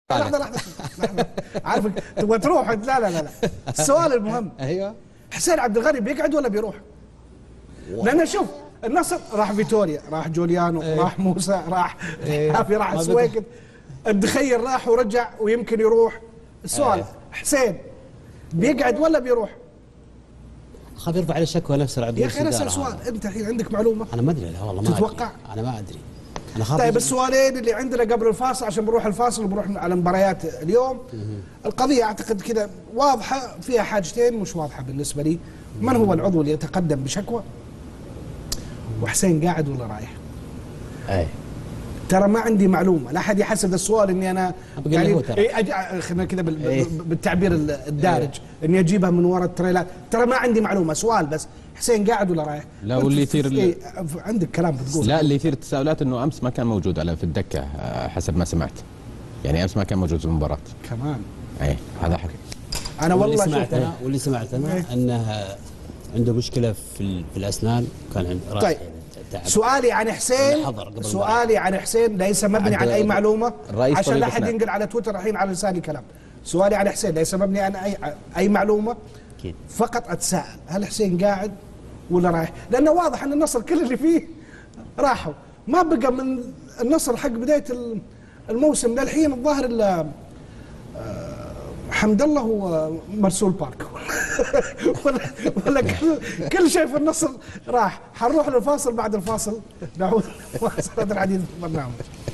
لحظة عارفك تبغى تروح. لا السؤال المهم ايوه حسين عبد الغني بيقعد ولا بيروح؟ لأن شوف النصر راح فيتوريا، راح جوليانو، راح موسى، راح حافي، راح سويكت، الدخيل راح ورجع ويمكن يروح. السؤال حسين بيقعد ولا بيروح؟ خاف يرفع عليه شكوى نفسه عبد يا اخي انا اسال سؤال، انت الحين عندك معلومه؟ انا ما ادري، لا والله ما تتوقع؟ انا ما ادري. انا خاف. طيب السؤالين اللي عندنا قبل الفاصل عشان بنروح الفاصل وبنروح على مباريات اليوم. القضيه اعتقد كذا واضحه، فيها حاجتين مش واضحه بالنسبه لي. من هو العضو اللي يتقدم بشكوى؟ وحسين قاعد ولا رايح؟ اي ترى ما عندي معلومه، لا احد يحسب السؤال اني انا يعني خلينا كذا بالتعبير الدارج اني اجيبها من وراء التريلات. ترى ما عندي معلومه، سؤال بس. حسين قاعد ولا رايح؟ لا واللي يثير عندك كلام بتقول. لا اللي يثير التساؤلات انه امس ما كان موجود على في الدكه حسب ما سمعت. يعني امس ما كان موجود في المباراه كمان. اي هذا حق. انا والله واللي سمعت انا انه عنده مشكله في الاسنان، كان عنده. طيب سؤالي عن حسين ليس مبني عن اي معلومه عشان لا احد ينقل على تويتر الحين على لساني كلام. سؤالي عن حسين ليس مبني عن اي معلومه أكيد. فقط اتساءل هل حسين قاعد ولا رايح؟ لانه واضح ان النصر كل اللي فيه راحوا، ما بقى من النصر حق بدايه الموسم للحين الظاهر الا حمد الله ومرسول بارك ولا كل شيء في النصر راح. حنروح للفاصل، بعد الفاصل نعود مواصلة الحديث في البرنامج.